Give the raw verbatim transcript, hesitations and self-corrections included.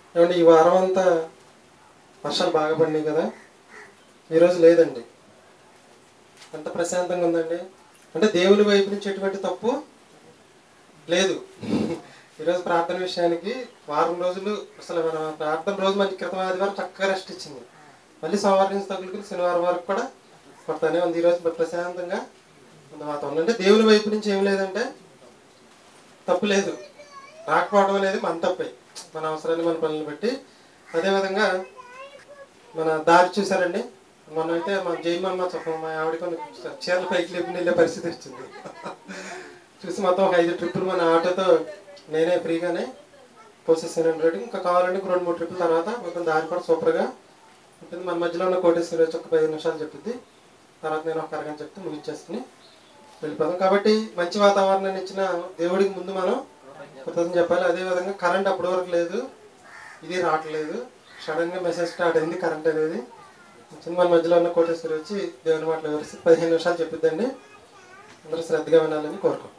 ఏమంటే ఈ వారం అంతా వర్షాలు బాగా పడినాయి కదా, ఈరోజు లేదండి. ఎంత ప్రశాంతంగా ఉందండి. అంటే దేవుని వైపు నుంచి ఎటువంటి తప్పు లేదు. ఈరోజు ప్రార్థన విషయానికి వారం రోజులు అసలు మన ప్రార్థన రోజు మంచి క్రితం ఆదివారం చక్కగా రెస్ట్ ఇచ్చింది. మళ్ళీ సోమవారం నుంచి తగులుకుని శనివారం వరకు కూడా పడతానే ఉంది. ఈరోజు ప్రశాంతంగా ఉంది వాతావరణం. అంటే దేవుని వైపు నుంచి ఏం లేదంటే తప్పు లేదు, రాకపోవడం అనేది మన తప్పే, మన అవసరాన్ని మన పనులను బట్టి. అదేవిధంగా మన దారి చూసారండి, మొన్న అయితే మా జయమమ్మ చెప్ప మా ఆవిడ కొన్ని చీరల పైకి లేపుని వెళ్ళే పరిస్థితి వచ్చింది. చూసి మొత్తం ఒక ఐదు ట్రిప్పులు మన ఆటోతో నేనే ఫ్రీగానే పోసేసాను హండ్రెడ్. ఇంకా కావాలంటే రెండు మూడు ట్రిప్పుల తర్వాత మొత్తం దారి కూడా సూపర్గా ఉంటుంది. మన మధ్యలో ఉన్న కోటేశ్వరి వచ్చి ఒక పదిహేను నిమిషాలు చెప్తుంది, తర్వాత నేను ఒక అరగంట చెప్తే ముగించేసుకుని వెళ్ళిపోదాం. కాబట్టి మంచి వాతావరణాన్ని ఇచ్చిన దేవుడికి ముందు మనం కృతజ్ఞత చెప్పాలి. అదేవిధంగా కరెంట్ అప్పటి వరకు లేదు, ఇది రావట్లేదు, సడన్గా మెసేజ్ స్టార్ట్ అయింది కరెంట్ అనేది. మన మధ్యలో ఉన్న కోటేశ్వరి వచ్చి దేవుని మాటలు వివరిస్తే పదిహేను నిమిషాలు చెప్పిద్దండి. అందరూ శ్రద్ధగా వినాలని కోరుకుంటున్నాను.